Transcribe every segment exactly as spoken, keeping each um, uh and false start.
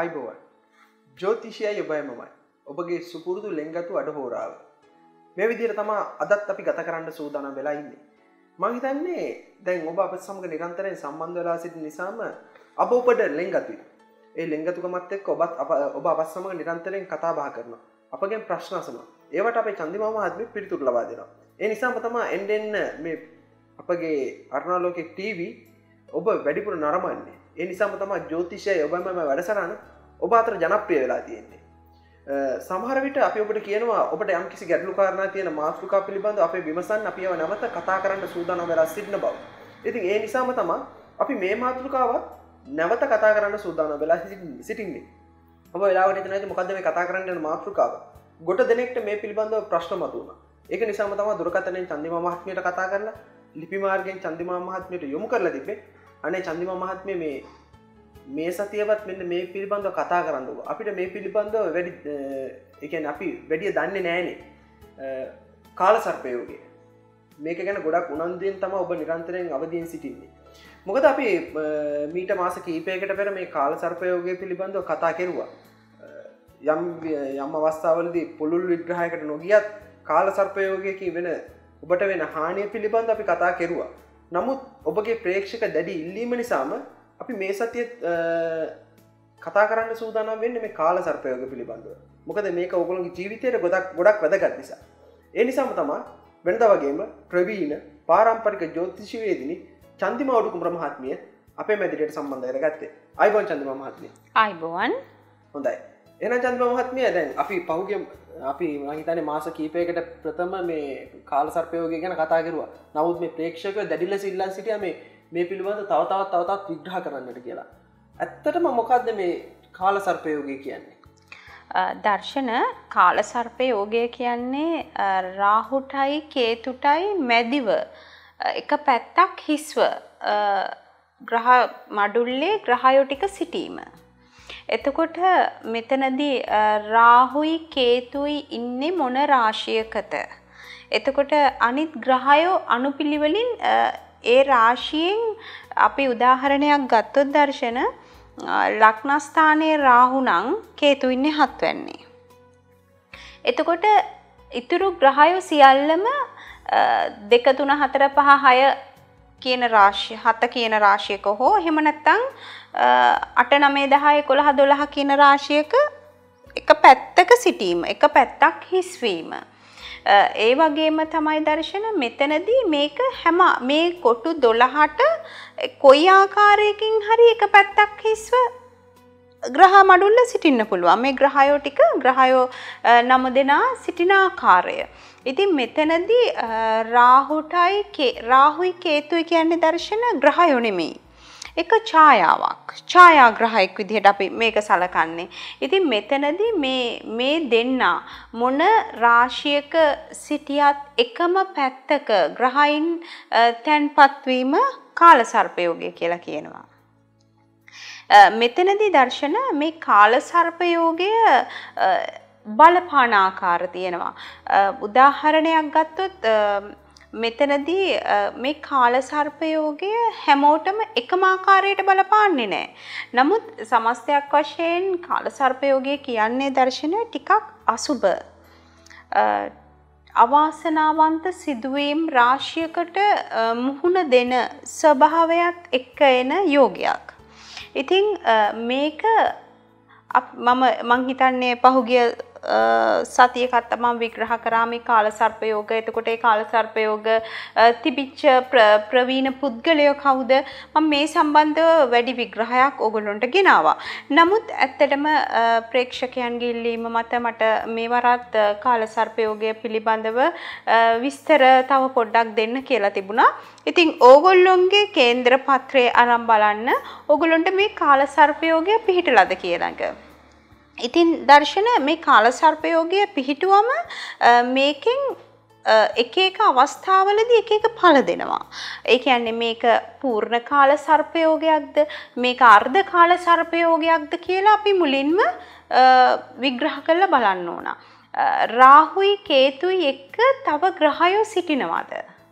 ආයිබෝවන් ජ්‍යොතිෂයයි ඔබයි මමයි ඔබගේ සුපුරුදු ලෙන්ගතු අඩහෝරාව මේ විදිහට තමයි අදත් අපි ගත කරන්න සූදානම් වෙලා ඉන්නේ මම හිතන්නේ දැන් ඔබ අපත් සමග නිරන්තරයෙන් සම්බන්ධ වෙලා සිටින නිසාම අප ඔබට ලෙන්ගතුයි ඒ ලෙන්ගතුකමත් එක්ක ඔබත් ඔබ අපත් සමග නිරන්තරයෙන් කතා බහ කරනවා අපගෙන් ප්‍රශ්න අසනවා ඒවට අපේ චන්දිමා මහත්මිය පිළිතුරු ලබා දෙනවා ඒ නිසාම තමයි එන්න එන්න මේ අපගේ අරුණාලෝකයේ ටීවී ඔබ වැඩිපුර නරඹන්නේ ඒ නිසාම තමයි ජ්‍යොතිෂයයි ඔබම මම වැඩසටහන ඔබ අතර ජනප්‍රිය වෙලා තියෙන්නේ. සමහර විට අපි ඔබට කියනවා ඔබට යම් කිසි ගැටලු කාරණා තියෙන මාතෘකා පිළිබඳව අපේ විමසන්න අපි ඒව නැවත කතා කරන්න සූදානම් වෙලා සිටින බව. ඉතින් ඒ නිසාම තමයි අපි මේ මාතෘකාවත් නැවත කතා කරන්න සූදානම් වෙලා සිටින්නේ. ඔබ වෙලාවට හිතනවා මොකද්ද මේ කතා කරන්න යන මාතෘකාව? ගොඩ දෙනෙක්ට මේ පිළිබඳව ප්‍රශ්න මතුවුණා. ඒක නිසාම තමයි දුරකථනයෙන් චන්දිමා මහත්මියට කතා කරලා ලිපි මාර්ගයෙන් චන්දිමා මහත්මියට යොමු කරලා තිබ්බේ. අනේ චන්දිමා මහත්මිය මේ මේ සතියවත් මෙන්න මේ පිළිබඳව කතා කරන්න ඕන. අපිට මේ පිළිබඳව වැඩි ඒ කියන්නේ අපි වැඩි දන්නේ නැහනේ. කාලසර්පයෝගය. මේක ගැන ගොඩක් උනන්දුවෙන් තමයි ඔබ නිරන්තරයෙන් අවදීන් සිටින්නේ. මොකද අපි මීට මාස කිහිපයකට පෙර මේ කාලසර්පයෝගය පිළිබඳව කතා කෙරුවා. යම් යම් අවස්ථාවලදී පුළුල් විග්‍රහයකට නොගියත් කාලසර්පයෝගය කියන වෙන ඔබට වෙන හානිය පිළිබඳව අපි කතා කෙරුවා. නමුත් ඔබගේ ප්‍රේක්ෂක දැඩි ඉල්ලීම නිසාම අපි මේ සතියේ කතා කරන්න සූදානම් වෙන්නේ මේ කාලසර්පයෝගය පිළිබඳව. මොකද මේක ඔයගොල්ලෝගේ ජීවිතයට ගොඩක් ගොඩක් වැදගත් නිසා. ඒ නිසාම තමයි වෙනදා වගේම ප්‍රවීණ පාරම්පරික ජ්‍යොතිෂීවේදිනී චන්දිමා උඩුකුඹර මහත්මිය අපේ මැදිරියට සම්බන්ධ කරගත්තේ. ආයිබෝන් චන්දිමා මහත්මිය. ආයිබෝන්. හොඳයි. එහෙනම් චන්දිමා මහත්මිය දැන් අපි පහුගිය අපි මම හිතන්නේ මාස කිහිපයකට ප්‍රථම මේ කාලසර්පයෝගය ගැන කතා කරුවා. නමුත් මේ ප්‍රේක්ෂකයෝ දැඩි ලෙස ඉල්ලන් සිටියා මේ මේ පිළිබඳව තව තවත් තව තවත් විග්‍රහ කරන්නට කියලා. ඇත්තටම මොකද්ද මේ කාලසර්පයෝගය කියන්නේ? දර්ශන කාලසර්පයෝගය කියන්නේ රාහුටයි කේතුටයි මැදිව එක පැත්තක් හිස්ව ග්‍රහ මඩුල්ලේ ග්‍රහයෝ ටික සිටීම. එතකොට මෙතනදී රාහුයි කේතුයි ඉන්නේ මොන රාශියකද? එතකොට අනිත් ග්‍රහයෝ අනුපිළිවෙලින් ඒ රාශියෙන් අපි උදාහරණයක් ගත්තොත් දර්ශන ලග්නස්ථානයේ රාහු නම් කේතු ඉන්නේ හත් වෙන්නේ. එතකොට ඊතුරු ග්‍රහයෝ සියල්ලම දෙක තුන හතර පහ හය කියන රාශිය හත කියන රාශියක හෝ එහෙම නැත්නම් අට නවය දහ එකොළහ දොළහ කියන රාශියක එක පැත්තක සිටීම එක පැත්තක් හිස්වීම. ඒ වගේම තමයි දර්ශන මෙතනදී මේක හැම මේ කොටු දොළහට කොයි ආකාරයකින් හරි එක පැත්තක් හිස්ව ග්‍රහ මඩුල්ල සිටින්න පුළුවන්. මේ ග්‍රහයෝ ටික ග්‍රහයෝ නම දෙනා සිටින ආකාරය. ඉතින් මෙතනදී රාහුටයි රාහුයි කේතුයි කියන්නේ දර්ශන ග්‍රහයෝ නෙමෙයි. එක ඡායාවක්. ඡායා ග්‍රහයක් විදිහට අපි මේක සලකන්නේ. ඉතින් මෙතනදී මේ මේ දෙන්නා මොන රාශියක සිටියත් එකම පැත්තක ග්‍රහයින් තැන්පත් වීම කාලසර්පයෝගය කියලා කියනවා. මෙතනදී දර්ශන මේ කාලසර්පයෝගය බලපාන ආකාර තියෙනවා. උදාහරණයක් ගත්තොත් මෙතනදී මේ කාලසර්පයෝගය හැමෝටම එකම ආකාරයට බලපාන්නේ නැහැ. නමුත් සමස්තයක් වශයෙන් කාලසර්පයෝගය කියන්නේ දර්ශන ටිකක් අසුබ අවාසනාවන්ත සිදුවීම් රාශියකට මුහුණ දෙන ස්වභාවයත් එක්ක එන යෝගයක්. ඉතින් මේක මම මං හිතන්නේ පහුගිය සතියකට මම විග්‍රහ කරා මේ කාලසර්පයෝග. එතකොට ඒ කාලසර්පයෝග තිබිච්ච ප්‍රවීණ පුද්ගලයෝ කවුද? මම මේ සම්බන්ධව වැඩි විග්‍රහයක් ඕගොල්ලන්ට ගෙනාවා. නමුත් ඇත්තටම ප්‍රේක්ෂකයන්ගේ ඉල්ලීම මත මට මේ වරත් කාලසර්පයෝගය පිළිබඳව විස්තර තව පොඩ්ඩක් දෙන්න කියලා තිබුණා. ඉතින් ඕගොල්ලොන්ගේ කේන්ද්‍ර පත්‍රය අරන් බලන්න ඕගොල්ලන්ට මේ කාලසර්පයෝගය පිළිහිටලාද කියලා. ඉතින් දර්ශන මේ කාලසර්පයෝගය පිහිටුවම මේකෙන් එක එක අවස්ථාවලදී එක එක ඵල දෙනවා. ඒ කියන්නේ මේක පූර්ණ කාලසර්පයෝගයක්ද මේක අර්ධ කාලසර්පයෝගයක්ද කියලා අපි මුලින්ම විග්‍රහ කරලා බලන්න ඕන. රාහුයි කේතුයි එක්ක තව ග්‍රහයෝ සිටිනවද?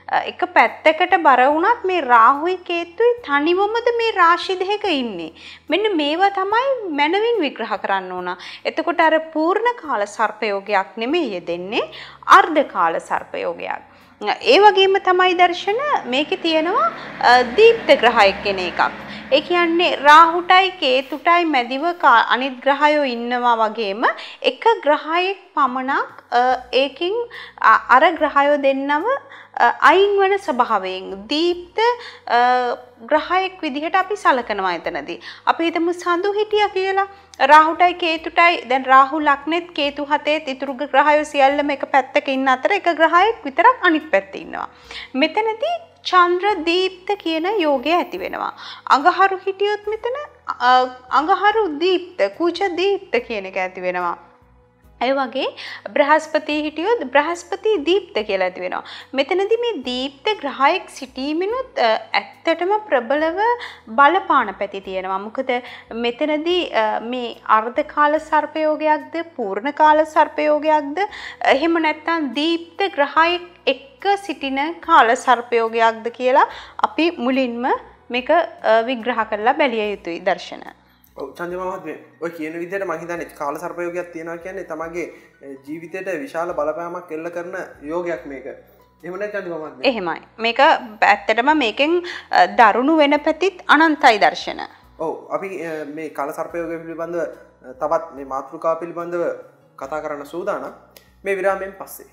එක පැත්තකට බර වුණත් මේ රාහුයි කේතුයි තනිවමද මේ රාශි දෙක ඉන්නේ. මෙන්න මේවා තමයි මනවින් විග්‍රහ කරන්න ඕන. එතකොට අර පූර්ණ කාල සර්ප යෝගයක් නෙමෙයි යෙදෙන්නේ අර්ධ කාල සර්ප යෝගයක්. ඒ වගේම තමයි දර්ශන මේකේ තියෙනවා දීප්ත ග්‍රහයක් කෙන එකක්. ඒ කියන්නේ රාහුටයි කේතුටයි මැදිව අනිත් ග්‍රහයෝ ඉන්නවා වගේම එක ග්‍රහයක් පමණක් ඒකින් අර ග්‍රහයෝ දෙන්නව අයින් වෙන ස්වභාවයෙන් දීප්ත ග්‍රහයක් විදිහට අපි සලකනවා එතනදී. අපි හිතමු සඳු හිටියා කියලා. රාහුටයි කේතුටයි දැන් රාහු ලග්නෙත් කේතු හතේත් ඉතුරු ග්‍රහයෝ සියල්ලම එක පැත්තක ඉන්න අතර එක ග්‍රහයක් විතරක් අනිත් පැත්තේ ඉන්නවා. මෙතනදී චන්ද්‍ර දීප්ත කියන යෝගය ඇති වෙනවා. අඟහරු හිටියොත් මෙතන අඟහරු දීප්ත කුච දීප්ත කියන එක ඇති වෙනවා. ඒ වගේ බ්‍රහස්පති හිටියොත් බ්‍රහස්පති දීප්ත කියලා ඇති වෙනවා. මෙතනදී මේ දීප්ත ග්‍රහයක් සිටීමෙනුත් ඇත්තටම ප්‍රබලව බලපාන පැති තියෙනවා. මොකද මෙතනදී මේ අර්ධ කාල සර්ප යෝගයක්ද පූර්ණ කාල සර්ප යෝගයක්ද එහෙම නැත්නම් දීප්ත ග්‍රහයක් එක්ක සිටින කාල සර්ප යෝගයක්ද කියලා අපි මුලින්ම මේක විග්‍රහ කරලා බැලිය යුතුයි දර්ශන. ඔව් චන්දිමා මහත්මිය ඔය කියන විදිහට මම හිතන්නේ කාල සර්ප යෝගයක් තියෙනවා කියන්නේ තමගේ ජීවිතයට විශාල බලපෑමක් එල්ල කරන යෝගයක් මේක. එහෙම නේද චන්දිමා මහත්මිය? එහෙමයි. මේක ඇත්තටම මේකෙන් දරුණු වෙන පැතිත් අනන්තයි දර්ශන. ඔව් අපි මේ කාල සර්ප යෝගය පිළිබඳව තවත් මේ මාතෘකාව පිළිබඳව කතා කරන්න සූදානම්. මේ විරාමයෙන් පස්සේ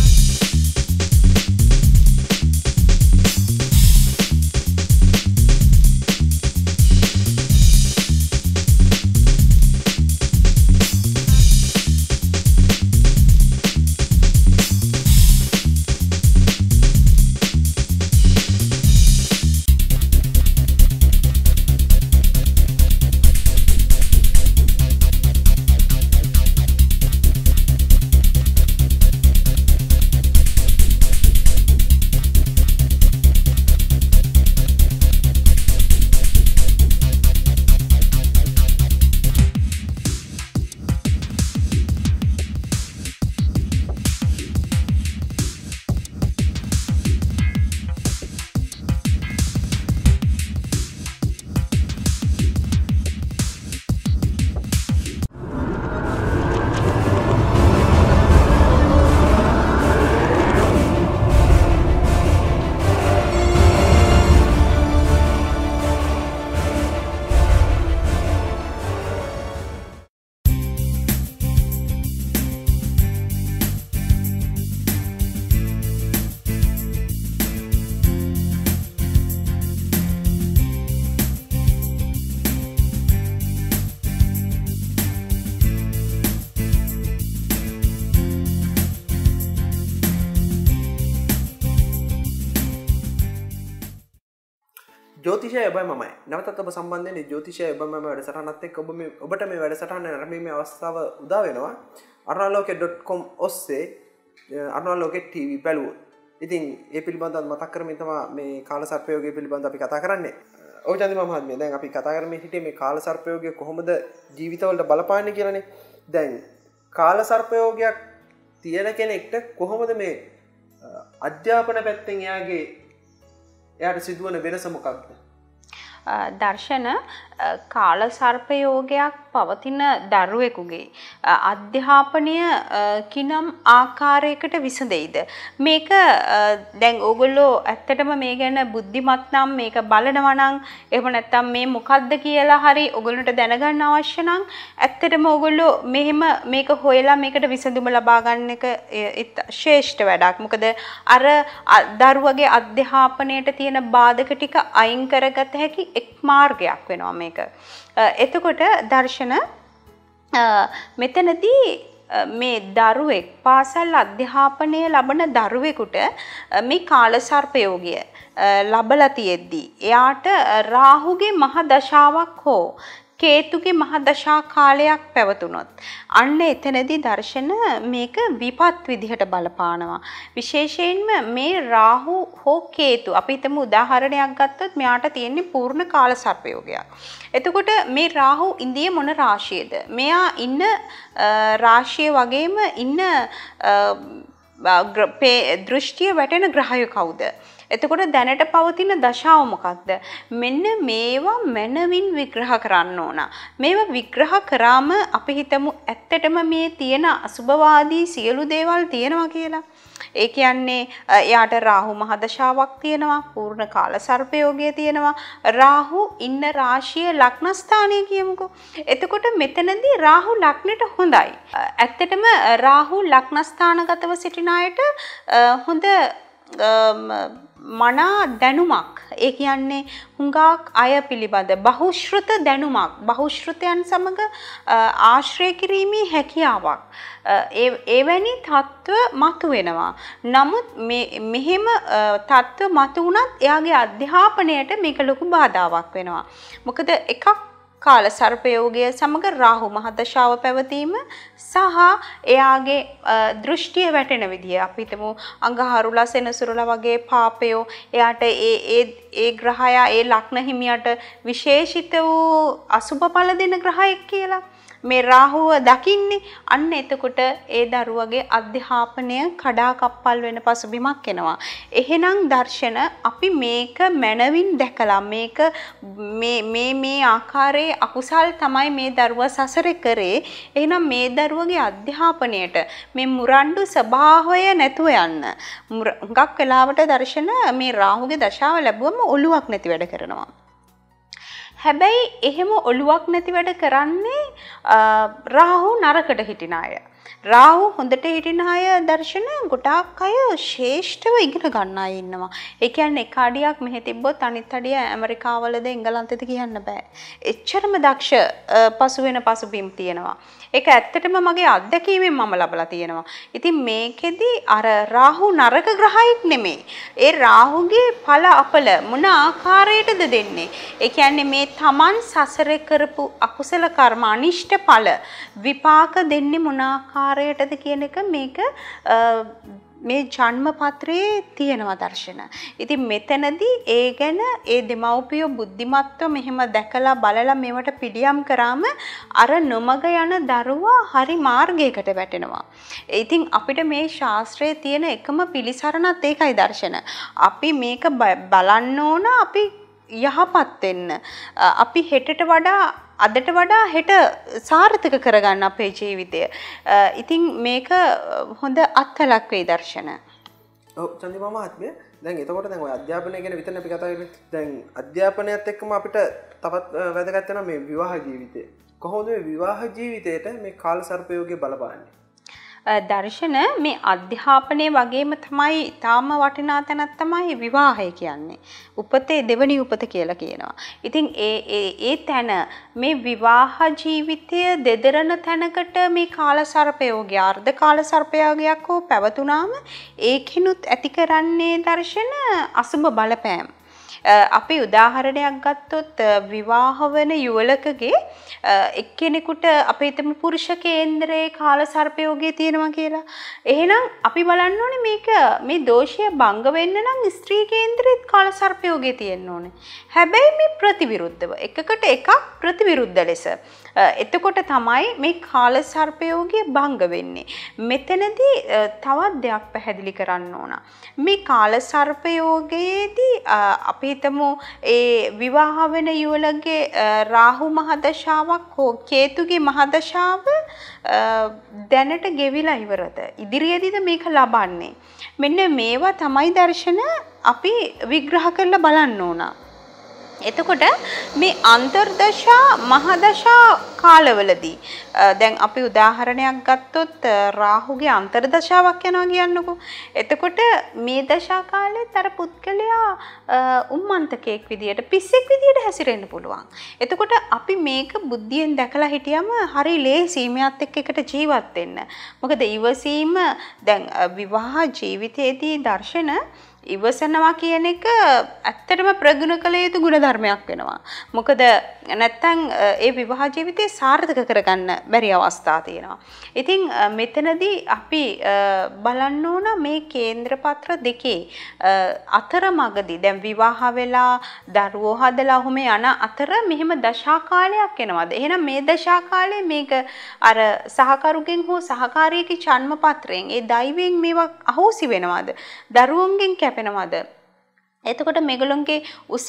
ජ්‍යොතිෂය ඔබයි මමයි. නැවතත් ඔබ සම්බන්ධ වෙන්නේ ජ්‍යොතිෂය ඔබ මම වැඩසටහනත් එක්ක ඔබ මේ ඔබට මේ වැඩසටහන නැරඹීමේ අවස්ථාව උදා වෙනවා. අරුණාලෝකේ ඩොට් කොම් ඔස්සේ අරුණාලෝකේ ටීවී බලුවොත්. ඉතින් ඒ පිළිබඳව මතක් කරමින් තමයි මේ කාල සර්පයෝගය පිළිබඳව අපි කතා කරන්නේ. ඔව් චන්දිමා මහත්මිය දැන් අපි කතා කරමින් හිටියේ මේ කාල සර්පයෝගය කොහොමද ජීවිතවලට බලපාන්නේ කියලානේ. දැන් කාල සර්පයෝගයක් තියෙන කෙනෙක්ට කොහොමද මේ අධ්‍යාපන පැත්තෙන් එයාගේ එයාට සිදුවන වෙනස මොකක්ද? දර්ශන කාල සර්ප යෝගයක් පවතින දරුවෙකුගේ අධ්‍යාපනය කිනම් ආකාරයකට විසඳෙයිද? මේක දැන් ඕගොල්ලෝ ඇත්තටම මේ ගැන බුද්ධිමත් නම් මේක බලනවා නම් එහෙම නැත්නම් මේ මොකද්ද කියලා හරි ඕගොල්ලන්ට දැනගන්න අවශ්‍ය නම් ඇත්තටම ඕගොල්ලෝ මෙහෙම මේක හොයලා මේකට විසඳුම ලබා ගන්න එක ශ්‍රේෂ්ඨ වැඩක්. මොකද අර දරුවගේ අධ්‍යාපනයට තියෙන බාධක ටික අයින් කරගත හැකි එක් මාර්ගයක් වෙනවා මේක. එතකොට දර්ශන මෙතනදී මේ දරුවෙක් පාසල් අධ්‍යාපනය ලබන දරුවෙකුට මේ කාල සර්පයෝගය ලබලා තියෙද්දී එයාට රාහුගේ මහ දශාවක් හෝ කේතුගේ මහ දශා කාලයක් පැවතුනොත් අන්න එතනදී දර්ශන මේක විපත් විදිහට බලපානවා. විශේෂයෙන්ම මේ රාහු හෝ කේතු අපි හිතමු උදාහරණයක් ගත්තොත් මෙයාට තියෙන්නේ පූර්ණ කාල සර්පයෝගයක්. එතකොට මේ රාහු ඉන්දිය මොන රාශියේද? මෙයා ඉන්න රාශිය වගේම ඉන්න දෘෂ්ටිය වැටෙන ග්‍රහය කවුද? එතකොට දැනට පවතින දශාව මොකක්ද? මෙන්න මේවා මනවින් විග්‍රහ කරන්න ඕන. මේවා විග්‍රහ කරාම අපි හිතමු ඇත්තටම මේ තියෙන අසුභවාදී සියලු දේවල් තියෙනවා කියලා. ඒ කියන්නේ එයාට රාහු මහදශාවක් තියෙනවා, පූර්ණ කාල සර්පයෝගය තියෙනවා, රාහු ඉන්න රාශිය ලග්න ස්ථානය කියමුකෝ. එතකොට මෙතනදී රාහු ලග්නෙට හොඳයි. ඇත්තටම රාහු ලග්න ස්ථානගතව සිටින අයට හොඳ මනා දැනුමක්, ඒ කියන්නේ හුඟක් අය පිළිබඳ බහුශ්‍රත දැනුමක්, බහුශ්‍රතයන් සමග ආශ්‍රය කිරීමේ හැකියාවක්, ඒ එවැනි තත්ත්ව මතුවෙනවා. නමුත් මේ මෙහෙම තත්ත්ව මතු වුණත් එයාගේ අධ්‍යාපනයට මේක ලොකු බාධාවක් වෙනවා. මොකද එකක් කාල සර්පයෝගය සමග රාහු මහදශාව පැවතීම සහ එයාගේ දෘෂ්ටිය වැටෙන විදිය. අපි හිතමු අඟහරුලා සෙනසුරුලා වගේ පාපයෝ එයාට ඒ ඒ ඒ ග්‍රහයා ඒ ලග්න හිමියට විශේෂිත වූ අසුබ ඵල දෙන ග්‍රහයෙක් කියලා මේ රාහුව දකින්නේ. අන්න එතකොට ඒ දරුවගේ අධ්‍යාපනය කඩාකප්පල් වෙන පසුබිමක් එනවා. එහෙනම් දර්ශන අපි මේක මනවින් දැකලා මේක මේ මේ මේ ආකාරයේ අකුසල් තමයි මේ දරුවා සසරේ කරේ. එහෙනම් මේ දරුවගේ අධ්‍යාපනයට මේ මුරණ්ඩු ස්වභාවය නැතුව යන්න. හුඟක් වෙලාවට දර්ශන මේ රාහුගේ දශාව ලැබුවම ඔළුවක් නැති වැඩ කරනවා. හැබැයි එහෙම ඔළුවක් නැති වැඩ කරන්නේ රාහු නරකට හිටින අය. රාහු හොඳට හිටින අය දර්ශන ගොඩාක් අය ශ්‍රේෂ්ඨව ඉගෙන ගන්න අය ඉන්නවා. ඒ කියන්නේ එක අඩියක් මෙහෙ තිබ්බොත් අනිත් අඩිය ඇමරිකාවලද එංගලන්තෙද කියන්න බෑ. එච්චරම දක්ෂ පසු වෙන පසුබිම් තියෙනවා. ඒක ඇත්තටම මගේ අත්දැකීමෙන් මම ලබලා තියෙනවා. ඉතින් මේකෙදි අර රාහු නරක ග්‍රහයෙක් නෙමෙයි. ඒ රාහුගේ ඵල අපල මොන ආකාරයටද දෙන්නේ? ඒ කියන්නේ මේ තමන් සසරේ කරපු අකුසල කර්ම අනිෂ්ට ඵල විපාක දෙන්නේ මොන ආකාරයටද කියන එක මේක මේ ජන්ම පත්‍රයේ තියෙනවා දර්ශන. ඉතින් මෙතනදී ඒ ගැන ඒ දෙමව්පියෝ බුද්ධිමත්ව මෙහෙම දැකලා බලලා මේවට පිළියම් කරාම අර නොමග යන දරුවා හරි මාර්ගයකට වැටෙනවා. ඉතින් අපිට මේ ශාස්ත්‍රයේ තියෙන එකම පිළිසරණත් ඒකයි දර්ශන. අපි මේක බලන්න ඕන අපි යහපත් වෙන්න. අපි හෙටට වඩා අදට වඩා හෙට සාර්ථක කරගන්න අපේ ජීවිතය. ඉතින් මේක හොඳ අත්වලක් වෙයි දර්ශන. ඔව් චන්දිමා මහත්මිය, දැන් එතකොට දැන් ඔය අධ්‍යාපනය ගැන විතරනේ අපි කතා කරන්නේ. දැන් අධ්‍යාපනයත් එක්කම අපිට තවත් වැදගත් වෙනවා මේ විවාහ ජීවිතය. කොහොමද මේ විවාහ ජීවිතයට මේ කාල සර්පයෝගය බලපාන්නේ? දර්ශන මේ අධ්‍යාපනය වගේම තමයි තාම වටිනා තැනක් තමයි විවාහය කියන්නේ. උපතේ දෙවනි උපත කියලා කියනවා. ඉතින් ඒ ඒ ඒ තැන මේ විවාහ ජීවිතය දෙදරන තැනකට මේ කාල සර්පයෝගය අර්ධ කාල සර්පයෝගයක් හෝ පැවතුනාම ඒකිනුත් ඇති කරන්නේ දර්ශන අසුබ බලපෑම්. අපි උදාහරණයක් ගත්තොත් විවාහ වන යුවලකගේ එක්කෙනෙකුට අපි හිතමු පුරුෂ කේන්ද්‍රයේ කාල සර්පයෝගය තියෙනවා කියලා. එහෙනම් අපි බලන්න ඕනේ මේක මේ දෝෂය භංග වෙන්න නම් ස්ත්‍රී කේන්ද්‍රෙත් කාල සර්පයෝගය තියෙන්න ඕනේ. හැබැයි මේ ප්‍රතිවිරුද්ධව එකකට එකක් ප්‍රතිවිරුද්ධ ලෙස. එතකොට තමයි මේ කාල සර්පයෝගය භංග වෙන්නේ. මෙතනදී තවත් දෙයක් පැහැදිලි කරන්න ඕන. මේ කාල සර්පයෝගයේදී අපි හිතමු ඒ විවාහ වෙන යුවලගේ රාහු මහදශාවක් හෝ කේතුගේ මහදශාව දැනට ගෙවිලා ඉවරද? ඉදිරියේදීද මේක ලබන්නේ? මෙන්න මේවා තමයි දර්ශන අපි විග්‍රහ කරලා බලන්න ඕන. එතකොට මේ අන්තර්දශා මහදශා කාලවලදී දැන් අපි උදාහරණයක් ගත්තොත් රාහුගේ අන්තර්දශාවක් යනවා කියන්නකෝ. එතකොට මේ දශා කාලෙත් අර පුද්ගලයා උම්මන්තකෙක් විදියට පිස්සෙක් විදියට හැසිරෙන්න පුළුවන්. එතකොට අපි මේක බුද්ධියෙන් දැකලා හිටියම හරි ලේසි මේත් එක්ක එකට ජීවත් වෙන්න. මොකද ඉවසීම දැන් විවාහ ජීවිතයේදී දර්ශන ඉවසනවා කියන එක ඇත්තටම ප්‍රගුණ කළ යුතු ගුණ ධර්මයක් වෙනවා. මොකද නැත්තම් ඒ විවාහ ජීවිතය සාර්ථක කරගන්න බැරි අවස්ථා තියෙනවා. ඉතින් මෙතනදී අපි බලන්න ඕන මේ කේන්ද්‍ර පත්‍ර දෙකේ අතරමඟදී දැන් විවාහ වෙලා දරුවෝ හදලා ඔහොම යන අතර මෙහෙම දශා කාලයක් එනවාද? එහෙනම් මේ දශා කාලේ මේක අර සහකරුගෙන් හෝ සහකාරියගේ ජන්ම පත්‍රයෙන් ඒ දෛවයෙන් මේවා අහෝසි වෙනවද? දරුවන්ගෙන් කැපෙනවද? එතකොට මේගොල්ලන්ගේ උසස්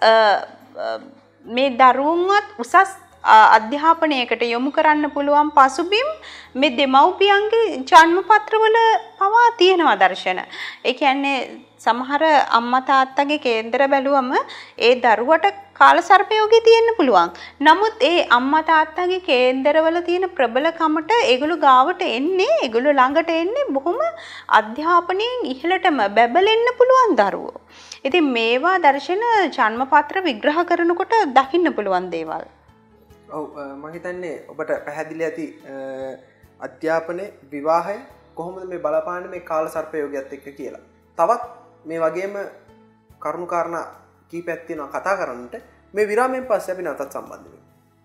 මේ දරුවන්වත් උසස් අධ්‍යාපනයකට යොමු කරන්න පුළුවන් පසුබිම් මේ දෙමව්පියන්ගේ ජන්ම පත්‍රවල පවා තියෙනවා දර්ශන. ඒ කියන්නේ සමහර අම්මා තාත්තගේ කේන්දර බැලුවම ඒ දරුවට කාලසර්පයෝගේ තියෙන්න පුළුවන්. නමුත් ඒ අම්මා තාත්තගේ කේන්දරවල තියෙන ප්‍රබලකමට ඒගොල්ලෝ ගාවට එන්නේ, ඒගොල්ලෝ ළඟට එන්නේ බොහොම අධ්‍යාපනයෙන් ඉහළටම බැබලෙන්න පුළුවන් දරුවෝ. ඉතින් මේවා දර්ශන ජන්ම පත්‍ර විග්‍රහ කරනකොට දකින්න පුළුවන් දේවල්. ඔව් මම හිතන්නේ ඔබට පැහැදිලි ඇති අධ්‍යාපනයේ විවාහය කොහොමද මේ බලපාන්නේ මේ කාලසර්පයෝගයත් එක්ක කියලා. තවත් මේ වගේම කරුණු කාරණා කීපයක් තියෙනවා කතා කරන්නට. මේ විරාමයෙන් පස්සේ අපි නැවතත් සම්බන්ධ වෙමු.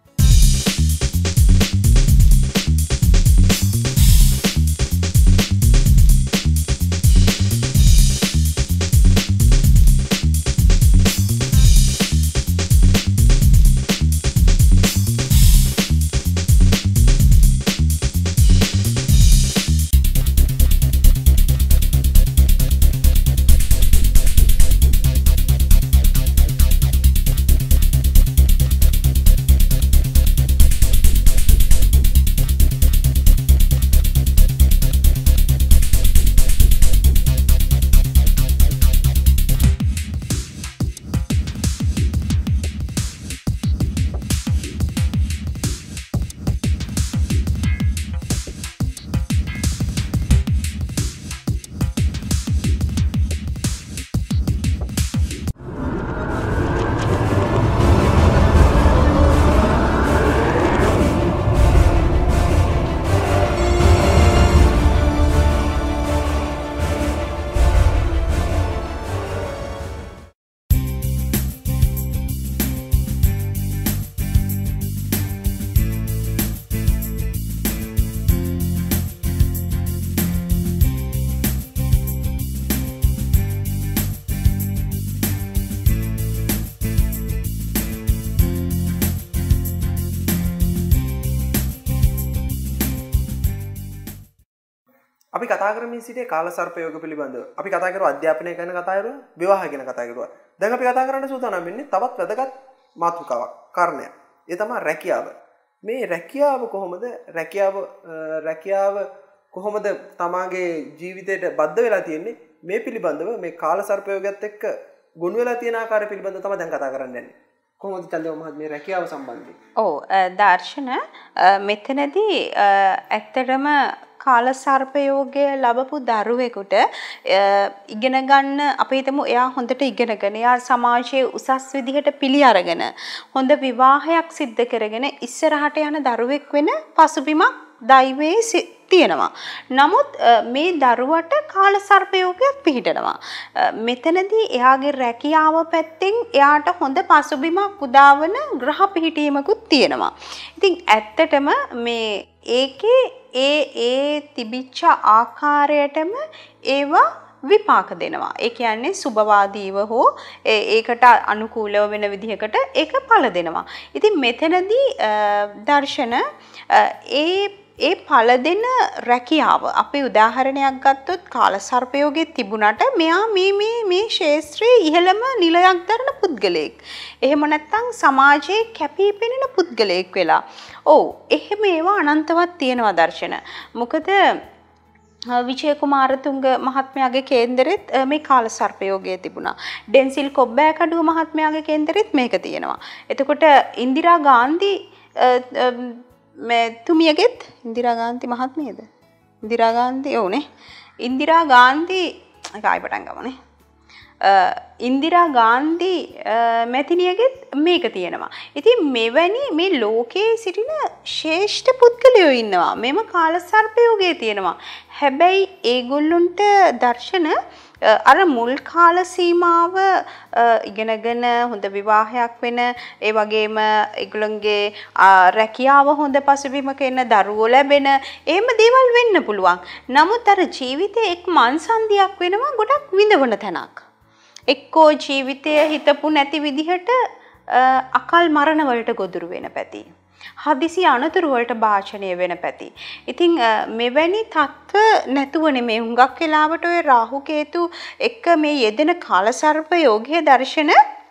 අපි කතා කරමින් සිටියේ කාලසර්පයෝග පිළිබඳව. අපි කතා කරුවා අධ්‍යාපනය ගැන කතා කරුවා, විවාහ ගැන කතා කරුවා. දැන් අපි කතා කරන්න සූදානම් වෙන්නේ තවත් වැදගත් මාතෘකාවක්, කාරණයක්. ඒ තමයි රැකියාව. මේ රැකියාව කොහොමද රැකියාව රැකියාව කොහොමද තමාගේ ජීවිතයට බද්ධ වෙලා තියෙන්නේ? මේ පිළිබඳව මේ කාලසර්පයෝගයත් එක්ක ගොනු වෙලා තියෙන ආකාරය පිළිබඳව තමයි දැන් කතා කරන්න යන්නේ. කොහොමද චන්දේව මහත්මිය මේ රැකියාව සම්බන්ධයෙන්? ඔව් දර්ශන මෙතනදී ඇත්තටම කාලසර්පයෝගය ලැබපු දරුවෙකුට ඉගෙන ගන්න අපි හිතමු එයා හොඳට ඉගෙනගෙන එයා සමාජයේ උසස් විදිහට පිළි අරගෙන හොඳ විවාහයක් සිද්ධ කරගෙන ඉස්සරහට යන දරුවෙක් වෙන පසුබිමක් දෛවයේ තියෙනවා. නමුත් මේ දරුවට කාලසර්පයෝගයක් පිහිටනවා. මෙතනදී එයාගේ රැකියාව පැත්තෙන් එයාට හොඳ පසුබිමක් උදාවන ග්‍රහ පිහිටීමකුත් තියෙනවා. ඉතින් ඇත්තටම මේ ඒකේ ඒ ඒ තිබිච්ච ආකාරයටම ඒවා විපාක දෙනවා. ඒ කියන්නේ සුබවාදීව හෝ ඒකට අනුකූලව වෙන විදිහකට ඒක ඵල දෙනවා. ඉතින් මෙතනදී දර්ශන ඒ ඒ ඵල දෙන රැකියාව අපි උදාහරණයක් ගත්තොත් කාලසර්පයෝගේ තිබුණාට මෙයා මේ මේ මේ ශාස්ත්‍රයේ ඉහළම නිලයක් දරන පුද්ගලයෙක්. එහෙම නැත්නම් සමාජයේ කැපී පෙනෙන පුද්ගලයෙක් වෙලා. ඔව් එහෙම ඒවා අනන්තවත් තියෙනවා දර්ශන. මොකද විජය කුමාරතුංග මහත්මයාගේ කේන්දරෙත් මේ කාලසර්පයෝගය තිබුණා. ඩෙන්සිල් කොබ්බෑකඩුව මහත්මයාගේ කේන්දරෙත් මේක තියෙනවා. එතකොට ඉන්දිරා ගාන්ධි මේ තුමියගෙත් ඉන්දිරා ගාන්ධි මහත්මියද? ඉන්දිරා ගාන්ධි ඕනේ. ඉන්දිරා ගාන්ධි එක ආයි පටන් ගමු නේ. ඉන්දිරා ගාන්ධි මැතිනියගෙත් මේක තියෙනවා. ඉතින් මෙවැනි මේ ලෝකයේ සිටින ශ්‍රේෂ්ඨ පුද්ගලයෝ ඉන්නවා. මෙම කාලසර්පයෝගේ තියෙනවා. හැබැයි ඒගොල්ලොන්ට දර්ශන අර මුල් කාල සීමාව ඉගෙනගෙන හොඳ විවාහයක් වෙන ඒ වගේම ඒගොල්ලන්ගේ රැකියාව හොඳ පසුබිමක එන දරුවෝ ලැබෙන එහෙම දේවල් වෙන්න පුළුවන්. නමුත් අර ජීවිතේ එක් මන්සන්දියක් වෙනවා ගොඩක් විඳවන තැනක්. එක්කෝ ජීවිතය හිතපු නැති විදිහට අකල් මරණ වලට ගොදුරු වෙන පැති. හදිසි අනතුරු වලට භාෂණය වෙන පැති. ඉතින් මෙවැනි තත්ත්ව නැතුව නෙමේ හුඟක් වෙලාවට ඔය රාහු කේතු එක්ක මේ යෙදෙන කාලසර්ප යෝගයේ දර්ශන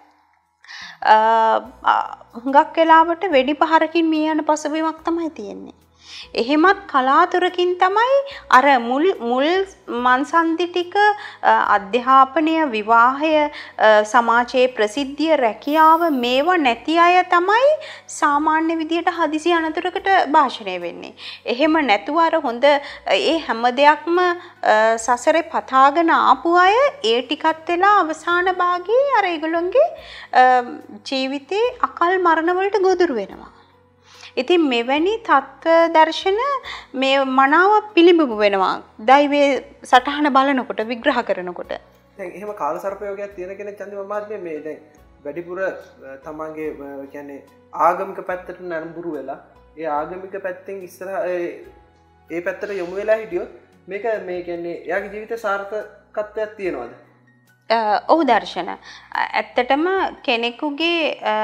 හුඟක් වෙලාවට වෙඩි පහරකින් මිය යන පසුබිමක් තමයි තියෙන්නේ. එහෙමත් කලාතුරකින් තමයි අර මුල් මුල් මන්සන්දි ටික අධ්‍යාපනය විවාහය සමාජයේ ප්‍රසිද්ධිය රැකියාව මේවා නැති අය තමයි සාමාන්‍ය විදියට හදිසි අනතුරකට භාෂණය වෙන්නේ. එහෙම නැතුව අර හොඳ ඒ හැම දෙයක්ම සසරේ පතාගෙන ආපු අය ඒ ටිකත් වෙලා අවසාන භාගයේ අර ඒගොල්ලන්ගේ ජීවිතේ අකල් මරණ වලට ගොදුරු වෙනවා. ඉතින් මෙවැනි තත්ත්ව දර්ශන මේ මනාව පිළිඹු වෙනවා දෛවයේ සටහන බලනකොට විග්‍රහ කරනකොට. දැන් එහෙම කාලසර්පයෝගයක් තියෙන කෙනෙක් චන්දිම මහත්මිය මේ දැන් වැඩිපුර තමන්ගේ කියන්නේ ආගමික පැත්තට නරඹුරු වෙලා ඒ ආගමික පැත්තෙන් ඉස්සරහ ඒ පැත්තට යොමු වෙලා හිටියොත් මේක මේ කියන්නේ එයාගේ ජීවිතේ සාර්ථකත්වයක් තියනවාද? ඔව් දර්ශන. ඇත්තටම කෙනෙකුගේ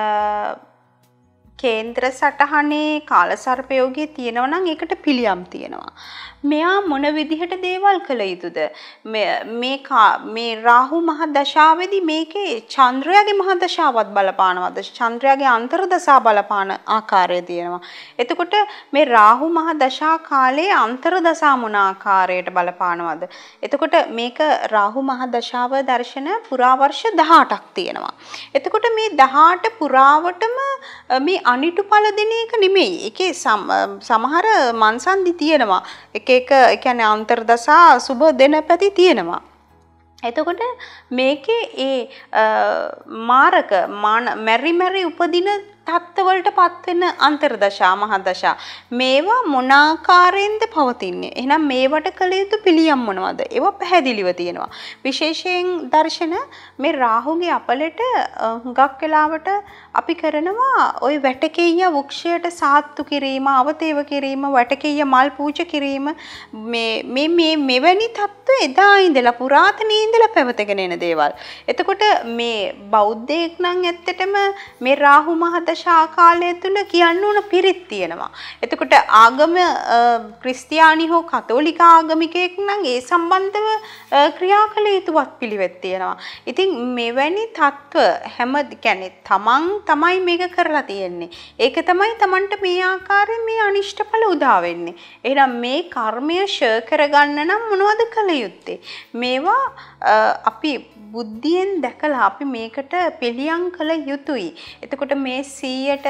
කේන්ද්‍ර සටහනේ කාලසර්පයෝගයේ තියෙනවා නම් ඒකට පිළියම් තියෙනවා. මෙයා මොන විදිහට දේවල් කළ යුතුද? මේ මේ රාහු මහ දශාවේදී මේකේ චන්ද්‍රයාගේ මහ දශාවත් බලපානවද? චන්ද්‍රයාගේ අන්තර්දශා බලපාන ආකාරය තියෙනවා. එතකොට මේ රාහු මහ දශා කාලයේ අන්තර්දශා මොන ආකාරයට බලපානවද? එතකොට මේක රාහු මහ දශාව දර්ශන පුරා වර්ෂ දහඅටක් තියෙනවා. එතකොට මේ දහඅට පුරාවටම මේ අනිටු ඵල දෙන එක නෙමෙයි. ඒකේ සමහර මන්සන්දි තියෙනවා. එක එක ඒ කියන්නේ අන්තර්දශා සුබ දෙන පැති තියෙනවා. එතකොට මේකේ ඒ මාරක මැරි මැරි උපදින තත්ත්වවලට පත් වෙන අන්තර්දශා මහදශා මේවා මොන ආකාරයෙන්ද පවතින්නේ? එහෙනම් මේවට කළ යුතු පිළියම් මොනවද? ඒවා පැහැදිලිව තියෙනවා. විශේෂයෙන් දර්ශන මේ රාහුගේ අපලට හුඟක් වෙලාවට අපි කරනවා ওই වැටකෙయ్య වෘක්ෂයට සාත්තු කිරීම, අවතේව කිරීම, වැටකෙయ్య මල් පූජා කිරීම මේ මේ මේ මෙවැනි තත්ත්ව එදා ඉඳලා පුරාතනයේ ඉඳලා පැවතගෙන එන දේවල්. එතකොට මේ බෞද්ධයෙක් නම් ඇත්තටම මේ රාහු මහදශා කාලය තුල කියන්න ඕන පිරිත් තියෙනවා. එතකොට ආගම ක්‍රිස්තියානි හෝ කතෝලික ආගමිකයෙක් නම් ඒ සම්බන්ධව ක්‍රියා කළ යුතු වත් පිළිවෙත් තියෙනවා. ඉතින් මෙවැනි තත්ත්ව හැම කියන්නේ තමන් තමයි මේක කරලා තියෙන්නේ. ඒක තමයි තමන්ට මේ ආකාරයෙන් මේ අනිෂ්ට ඵල උදා වෙන්නේ. එහෙනම් මේ කර්මය ෂය කරගන්න නම් මොනවද කළ යුත්තේ? මේවා අපි බුද්ධියෙන් දැකලා අපි මේකට පිළියම් කළ යුතුයි. එතකොට මේ සීයට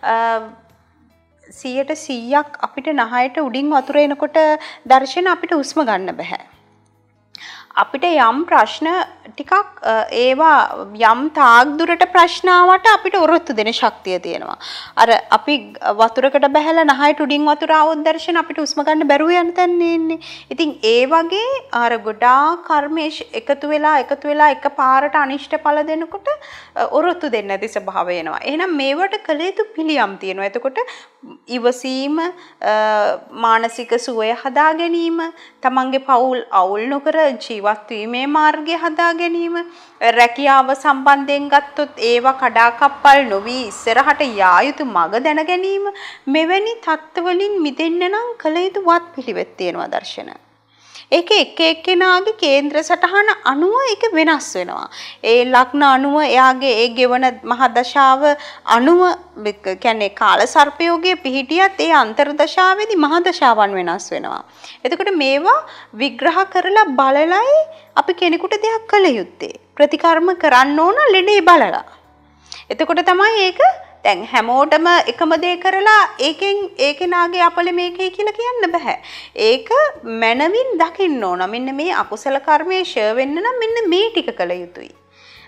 සීයට සීයක් අපිට නහයට උඩින් වතුර එනකොට දර්ශන අපිට උස්ම ගන්න බෑ. අපිට යම් ප්‍රශ්න ටිකක් ඒවා යම් තාක් දුරට ප්‍රශ්න ආවට අපිට ඔරොත්තු දෙන ශක්තිය තියෙනවා. අර අපි වතුරකට බහැලා නහයට උඩින් වතුර ආවොත් දර්ශන අපිට උස්ම ගන්න බැරුව යන තැන ඉන්නේ. ඉතින් ඒ වගේ අර ගොඩාක් කර්මයේ එකතු වෙලා එකතු වෙලා එකපාරට අනිෂ්ට ඵල දෙනකොට ඔරොත්තු දෙන්න නැති ස්වභාවය එනවා. එහෙනම් මේවට කළ යුතු පිළියම් තියෙනවා. එතකොට ඉවසීම, මානසික සුවය හදා ගැනීම, තමන්ගේ පවුල් අවුල් නොකර ජීවත් වීමේ මාර්ගය හදා ගැනීම, රැකියාව සම්බන්ධයෙන් ගත්තොත් ඒවා කඩාකප්පල් නොවි ඉස්සරහට යා යුතු මඟ දැන ගැනීම, මෙවැනි තත්ත්වවලින් මිදෙන්න නම් කළ යුතු වත් පිළිවෙත් තියෙනවා දර්ශන. ඒක එක එක්කෙනාගේ කේන්ද්‍ර සටහන අනුව ඒක වෙනස් වෙනවා. ඒ ලග්න අනුව එයාගේ ඒ ගෙවන මහදශාව අනුව කියන්නේ කාලසර්පයෝගයේ පිහිටියත් ඒ අන්තර්දශාවේදී මහදශාවන් වෙනස් වෙනවා. එතකොට මේවා විග්‍රහ කරලා බලලයි අපි කෙනෙකුට දෙයක් කළ යුත්තේ. ප්‍රතිකර්ම කරන්න ඕන ලෙඩේ බලලා. එතකොට තමයි ඒක දැන් හැමෝටම එකම දේ කරලා ඒකෙන් ඒ කෙනාගේ අපල මේකයි කියලා කියන්න බෑ. ඒක මනවින් දකින්න ඕන. මෙන්න මේ අකුසල කර්මයේ ෂය වෙන්න නම් මෙන්න මේ ටික කළ යුතුයි.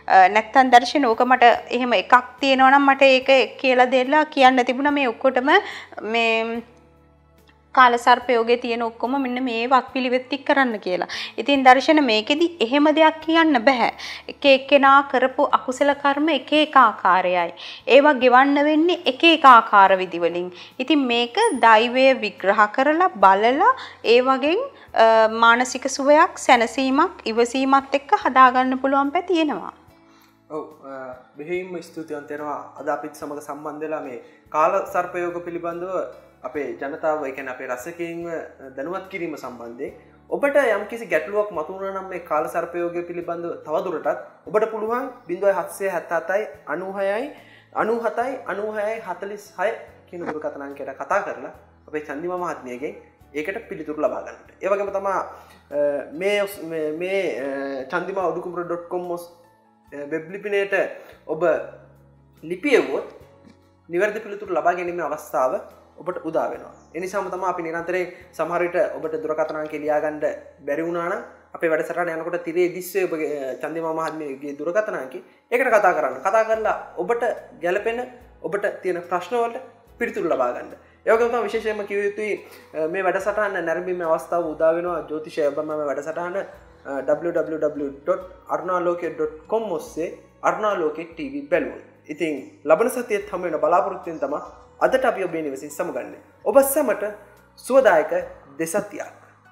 නැත්තම් දර්ශන ඕක මට එහෙම එකක් තියෙනවා නම් මට ඒක කියලා දෙලා කියන්න තිබුණා මේ ඔක්කොටම මේ කාලසර්පයෝගේ තියෙන ඔක්කොම මෙන්න මේ වත්පිළිවෙත් ටික කරන්න කියලා. ඉතින් දර්ශන මේකෙදි එහෙම දෙයක් කියන්න බෑ. එක එක්කෙනා කරපු අකුසල කර්ම එක එක ආකාරයයි. ඒවා ගෙවන්න වෙන්නේ එක එක ආකාර විදි වලින්. ඉතින් මේක දෛවය විග්‍රහ කරලා බලලා ඒ වගේ මානසික සුවයක් සැනසීමක් ඉවසීමත් එක්ක හදාගන්න පුළුවන් පැති තියෙනවා. ඔව් බෙහෙවින්ම ස්තුතිවන්ත වෙනවා අද අපිත් සමග සම්බන්ධ වෙලා මේ කාලසර්පයෝග පිළිබඳව අපේ ජනතාව ඒ කියන්නේ අපේ රසිකයින්ව දැනුවත් කිරීම සම්බන්ධයෙන් ඔබට යම්කිසි ගැටලුවක් මතුවුණා නම් මේ කාලසර්පයෝගය පිළිබඳව තවදුරටත් ඔබට පුළුවන් zero seven seven seven nine ninety ninety forty high කියන දුරකථන අංකයට කතා කරලා අපේ චන්දිමා මහත්මියගෙන් ඒකට පිළිතුරු ලබා ගන්නට. ඒ වගේම තමයි මේ මේ Chandima Udukumbura dot com web ලිපිනයට ඔබ ලිපියවුවොත් නිවැරදි පිළිතුරු ලබා ගැනීමේ අවස්ථාව ඔබට උදා වෙනවා. ඒ නිසාම තමයි අපි නිරන්තරයෙන් සමහර විට ඔබට දුරකථන අංකය ලියා ගන්න බැරි වුණා නම් අපේ වැඩසටහන යනකොට තිරේ දිස්සේ ඔබගේ චන්දිමා මහත්මියගේ දුරකථන අංකය ඒකට කතා කරන්න. කතා කරලා ඔබට ගැළපෙන ඔබට තියෙන ප්‍රශ්න වලට පිළිතුරු ලබා ගන්න. ඒ වගේම තමයි විශේෂයෙන්ම කිව යුතුයි මේ වැඩසටහන නැරඹීමේ අවස්ථාව උදා වෙනවා ජ්‍යොතිෂය ඔබම වැඩසටහන w w w dot arunaloke dot com ඔස්සේ arunaloke tv බලන්න. ඉතින් ලබන සතියේත් හැම වෙන බලාපොරොත්තු වෙන තමයි අදට අපි ඔබේ නිවසින් සමුගන්නේ. ඔබ සැමට සුවදායක දෙසතියක්.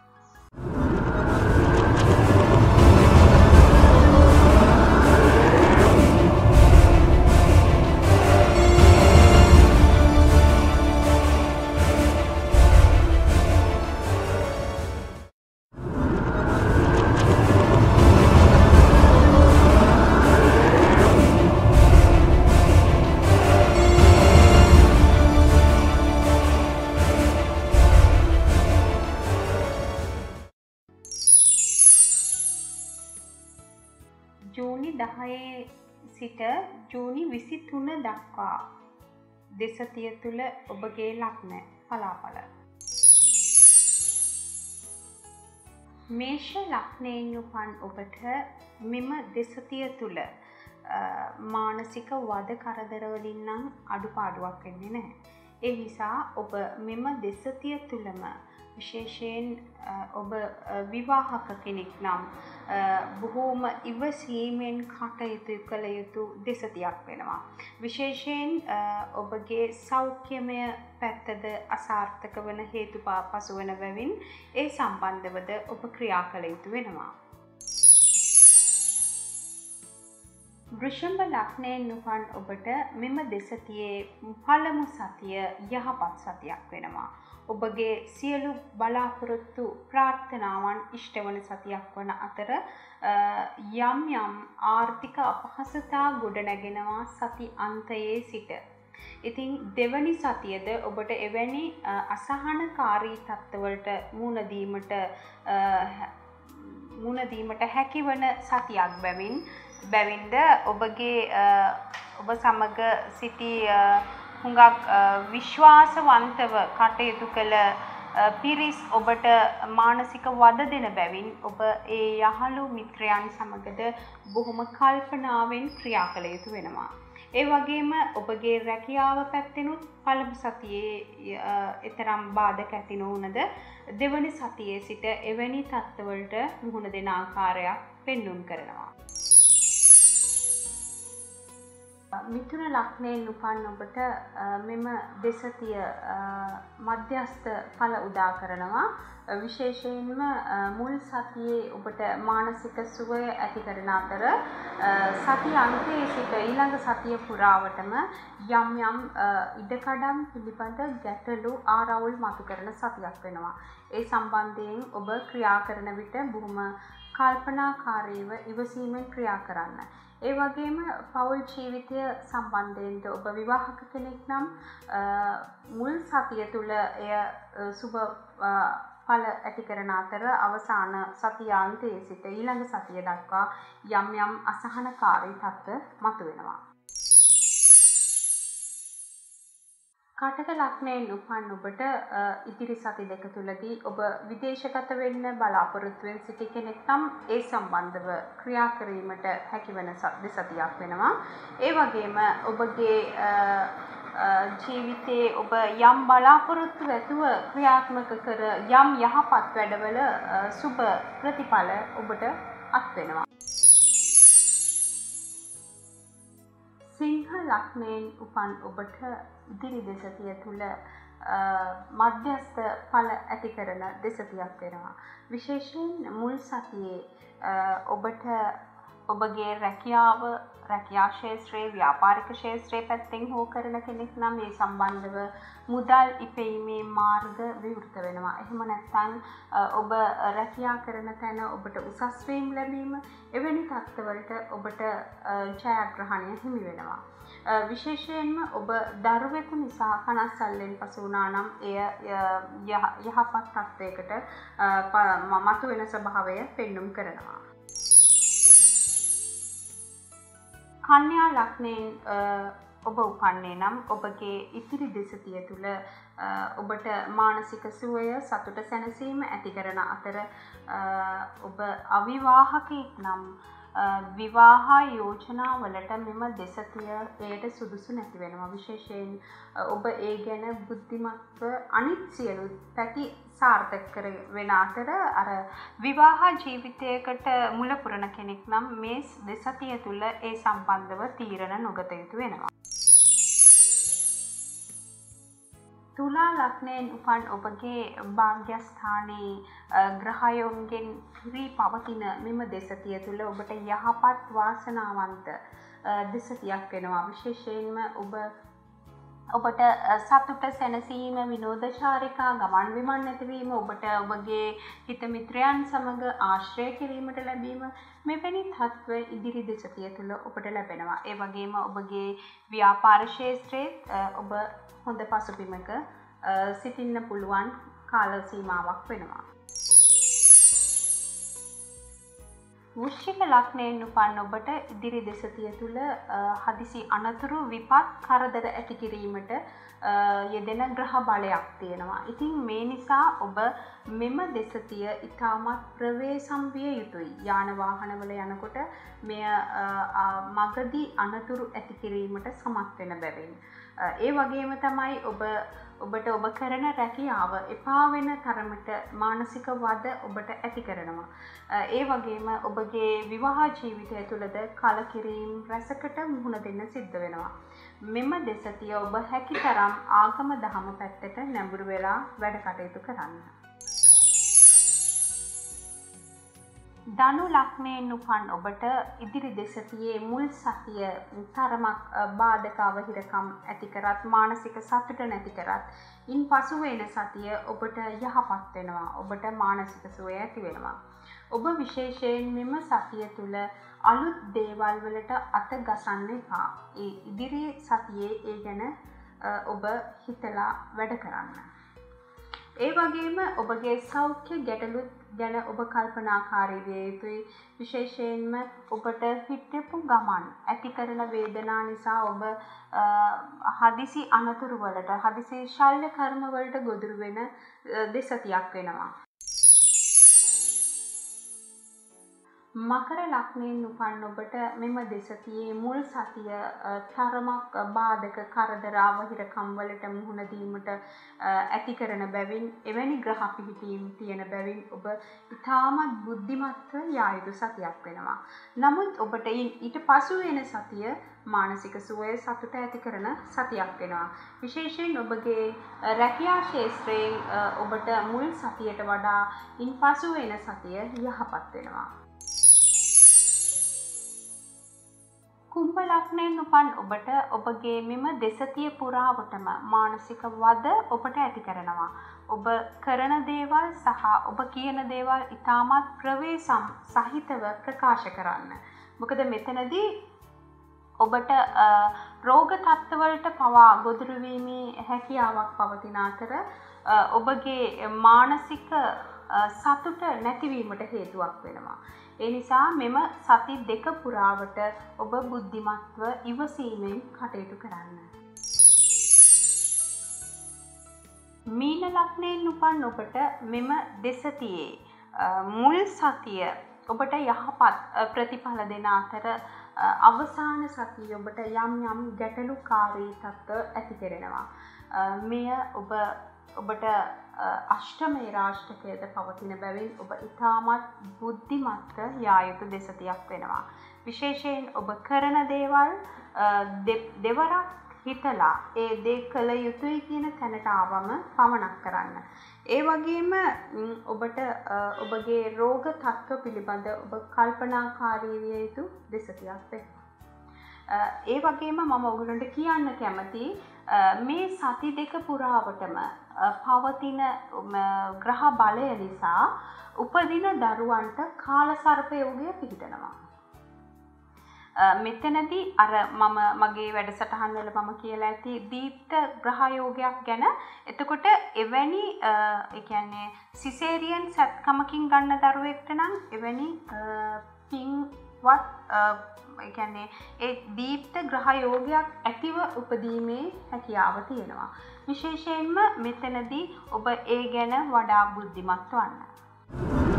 ජූනි දහයේ සිට ජූනි විසිතුන දක්වා දෙසතිය තුළ ඔබගේ ලග්න පලාඵල. මේෂ ලග්නයෙන් උපන් ඔබට මෙම දෙසතිය තුළ මානසික වද කරදර වලින් නම් අඩුපාඩුවක් වෙන්නේ නැහැ. ඒ නිසා ඔබ මෙම දෙසතිය තුළම විශේෂයෙන් ඔබ විවාහක කෙනෙක් නම් බොහෝම ඉවසීමෙන් කටයුතු කළ යුතු දෙසතියක් වෙනවා. විශේෂයෙන් ඔබගේ සෞඛ්‍යමය පැත්තද අසාර්ථක වන හේතු පසු වන බැවින් ඒ සම්බන්ධවද ඔබ ක්‍රියා කළ යුතු වෙනවා. වෘෂභ ලග්නයෙන් උපන් ඔබට මෙම දෙසතියේ පළමු සතිය යහපත් සතියක් වෙනවා. ඔබගේ සියලු බලාපොරොත්තු ප්‍රාර්ථනාවන් ඉෂ්ට වන සතියක් වන අතර යම් යම් ආර්ථික අපහසුතා ගොඩනැගෙනවා සති අන්තයේ සිට. ඉතින් දෙවනි සතියද ඔබට එවැනි අසහනකාරී තත්ත්වවලට මුහුණ දීමට මුහුණ දීමට හැකිවන සතියක් බැවින් බැවින්ද ඔබගේ ඔබ සමග සිටි හුඟක් විශ්වාසවන්තව කටයුතු කළ පිරිස් ඔබට මානසික වද දෙන බැවින් ඔබ ඒ යහළු මිත්‍රයන් සමගද බොහොම කල්පනාවෙන් ක්‍රියා කළ යුතු වෙනවා. ඒ වගේම ඔබගේ රැකියාව පැත්තෙනුත් පළමු සතියේ එතරම් බාධක ඇති නොවුනද දෙවන සතියේ සිට එවැනි තත්ත්වවලට මුහුණ දෙන ආකාරයක් පෙන්눔 කරනවා. මිථුන ලග්නයෙන් උපන් ඔබට මෙම දෙසතිය මධ්‍යස්ථ ඵල උදා කරනවා. විශේෂයෙන්ම මුල් සතියේ ඔබට මානසික සුවය ඇති කරන අතර සතිය අන්තයේ සිට ඊළඟ සතිය පුරාවටම යම් යම් ඉඩකඩම් පිළිබඳ ගැටලු ආරවුල් මතු කරන සතියක් වෙනවා. ඒ සම්බන්ධයෙන් ඔබ ක්‍රියා කරන විට බොහොම කල්පනාකාරීව ඉවසීමෙන් ක්‍රියා කරන්න. ඒ වගේම පෞල් ජීවිතය සම්බන්ධයෙන්ද ඔබ විවාහක කෙනෙක් නම් මුල් සතිය තුළ එය සුබ ඵල ඇති කරන අතර අවසාන සතියාන්තයේ සිට ඊළඟ සතිය දක්වා යම් යම් අසහනකාරී තත්ත්ව මතුවෙනවා. කටක ලග්නයෙන් උපන් ඔබට ඉදිරි සති දෙක තුළදී ඔබ විදේශගත වෙන්න බලාපොරොත්තු වෙන සිටි කෙනෙක් නම් ඒ සම්බන්ධව ක්‍රියා කිරීමට හැකිවන දෙසතියක් වෙනවා. ඒ වගේම ඔබගේ ජීවිතයේ ඔබ යම් බලාපොරොත්තු ඇතුව ක්‍රියාත්මක කර යම් යහපත් වැඩවල සුබ ප්‍රතිඵල ඔබට අත් වෙනවා. සිංහ ලග්නයෙන් උපන් ඔබට ඉදිරි දෙසතිය තුළ මධ්‍යස්ථ ඵල ඇති කරන දෙසතියක් වෙනවා. විශේෂයෙන් මුල් සතියේ ඔබට ඔබගේ රැකියාව රැකියා ක්ෂේත්‍රයේ ව්‍යාපාරික ක්ෂේත්‍රයේ පැත්තෙන් හෝ කරන කෙනෙක් නම් මේ සම්බන්ධව මුදල් ඉපෙීමේ මාර්ග විවෘත වෙනවා. එහෙම නැත්නම් ඔබ රැකියා කරන තැන ඔබට උසස් වීම ලැබීම එවැනි තත්ත්වවලට ඔබට ජයග්‍රහණය හිමි වෙනවා. විශේෂයෙන්ම ඔබ දරුවෙකු නිසා කනස්සල්ලෙන් පසු වුණා නම් එය යහපත් තත්ත්වයකට මතුවෙන ස්වභාවය පෙන්눔 කරනවා. කන්‍යා ලග්නයෙන් ඔබ උපන්නේ නම් ඔබගේ ඉතිරි දෙසතිය තුළ ඔබට මානසික සුවය සතුට සැනසීම ඇති කරන අතර ඔබ අවිවාහකෙක් නම් විවාහ යෝජනා වලට මෙම දෙසතිය එයට සුදුසු නැති වෙනවා. විශේෂයෙන් ඔබ ඒ ගැන බුද්ධිමත්ව අනිත් සියලු පැති සාර්ථක කර වෙන අතර අර විවාහ ජීවිතයකට මුල පුරන කෙනෙක් නම් මේ දෙසතිය තුළ ඒ සම්බන්ධව තීරණ නොගත යුතු වෙනවා. තුලා ලග්නයෙන් උපන් ඔබගේ භාග්‍යස්ථානයේ ග්‍රහයන්ගෙන් පිරී පවතින මෙම දෙසතිය තුළ ඔබට යහපත් වාසනාවන්ත දෙසතියක් වෙනවා. විශේෂයෙන්ම ඔබ ඔබට සතුට සැනසීම විනෝදචාරිකා ගමන් විමන් නැතිවීම ඔබට ඔබගේ හිත මිත්‍රයන් සමග ආශ්‍රය කිරීමට ලැබීම මෙවැනි තත්ත්ව ඉදිරි දෙසතිය තුළ ඔබට ලැබෙනවා. ඒ වගේම ඔබගේ ව්‍යාපාර ක්ෂේත්‍රයේ ඔබ හොඳ පසුබිමක සිටින්න පුළුවන් කාල සීමාවක් වෙනවා. වෘශ්චික ලග්නයෙන් උපන් ඔබට ඉදිරි දෙසතිය තුළ හදිසි අනතුරු විපත් කරදර ඇති කිරීමට යෙදෙන ග්‍රහ බලයක් තියෙනවා. ඉතින් මේ නිසා ඔබ මෙම දෙසතිය ඉතාමත් ප්‍රවේශම් විය යුතුයි. යාන වාහනවල යනකොට මෙය මගදී අනතුරු ඇති කිරීමට සමත් වෙන බැවින්. ඒ වගේම තමයි ඔබ ඔබට ඔබ කරන රැකියාව එපා වෙන තරමට මානසික වද ඔබට ඇති කරනවා. ඒ වගේම ඔබගේ විවාහ ජීවිතය තුළද කලකිරීම රැසකට මුහුණ දෙන්න සිද්ධ වෙනවා. මෙම දෙසතිය ඔබ හැකිතරම් ආගම දහම පැත්තට නැඹුරු වෙලා වැඩ කටයුතු කරන්න. ධනු ලග්නයෙන් උපන් ඔබට ඉදිරි දෙසතියේ මුල් සතිය තරමක් බාධක අවහිරකම් ඇති කරත් මානසික සතුට නැති කරත් ඉන් පසු වෙන සතිය ඔබට යහපත් වෙනවා. ඔබට මානසික සුවය ඇති වෙනවා. ඔබ විශේෂයෙන් මෙම සතිය තුළ අලුත් දේවල් වලට අත ගසන්න එපා. ඒ ඉදිරි සතියේ ඒ ගැන ඔබ හිතලා වැඩ කරන්න. ඒ වගේම ඔබගේ සෞඛ්‍ය ගැටලුත් ගැන ඔබ කල්පනාකාරී විය යුතුයි. විශේෂයෙන්ම ඔබට හිටපු ගමන් ඇති කරන වේදනා නිසා ඔබ හදිසි අනතුරු වලට හදිසි ශල්‍ය කර්ම වලට ගොදුරු වෙන දෙසතියක් වෙනවා. මකර ලග්නයෙන් උපන් ඔබට මෙම දෙසතියේ මුල් සතිය තරමක් බාධක කරදර අවහිරකම් වලට මුහුණ දීමට ඇති කරන බැවින් එවැනි ග්‍රහ පිහිටීම් තියෙන බැවින් ඔබ ඉතාමත් බුද්ධිමත්ව යා යුතු සතියක් වෙනවා. නමුත් ඔබට ඊට පසු වෙන සතිය මානසික සුවය සතුට ඇති කරන සතියක් වෙනවා. විශේෂයෙන් ඔබගේ රැකියා ක්ෂේත්‍රයේ ඔබට මුල් සතියට වඩා ඉන් පසු වෙන සතිය යහපත් වෙනවා. කුම්භ ලග්නයෙන් උපන් ඔබට ඔබගේ මෙම දෙසතිය පුරාවටම මානසික වද ඔබට ඇති කරනවා. ඔබ කරන දේවල් සහ ඔබ කියන දේවල් ඉතාමත් ප්‍රවේශම් සහිතව ප්‍රකාශ කරන්න. මොකද මෙතනදී ඔබට රෝග තත්ත්වවලට පවා ගොදුරු වීමේ හැකියාවක් පවතින අතර ඔබගේ මානසික සතුට නැතිවීමට හේතුවක් වෙනවා. ඒ නිසා මෙම සති දෙක පුරාවට ඔබ බුද්ධිමත්ව ඉවසීමෙන් කටයුතු කරන්න. මීන ලග්නයෙන් උපන් ඔබට මෙම දෙසතියේ මුල් සතිය ඔබට යහපත් ප්‍රතිඵල දෙන අතර අවසාන සතිය ඔබට යම් යම් ගැටලුකාරී තත්ත්ව ඇති කරනවා. මෙය ඔබ ඔබට අෂ්ටමේ රාෂ්ටකයේද පවතින බැවින් ඔබ ඉතාමත් බුද්ධිමත්ව යා යුතු දෙසතියක් වෙනවා. විශේෂයෙන් ඔබ කරන දේවල් දෙවරක් හිතලා ඒ දේ කළ යුතුයි කියන තැනට ආවම පමණක් කරන්න. ඒ වගේම ඔබට ඔබගේ රෝග තත්ත්ව පිළිබඳ ඔබ කල්පනාකාරී විය යුතු දෙසතියක් වෙනවා. ඒ වගේම මම ඔයගොල්ලන්ට කියන්න කැමති මේ සති දෙක පුරාවටම පවතින ග්‍රහ බලය නිසා උපදින දරුවන්ට කාලසර්ප යෝගය පිහිටනවා. මෙතනදී අර මම මගේ වැඩසටහන් වල මම කියලා ඇති දීප්ත ග්‍රහ යෝගයක් ගැන. එතකොට එවැනි ඒ කියන්නේ සිසේරියන් සත්කමකින් ගන්න දරුවෙක්ට නම් එවැනි පින්වත් ඒ කියන්නේ ඒ දීප්ත ග්‍රහ යෝගයක් ඇතිව උපදීමේ හැකියාව තියෙනවා. විශේෂයෙන්ම මෙතනදී ඔබ ඒ ගැන වඩා බුද්ධිමත් වන්න.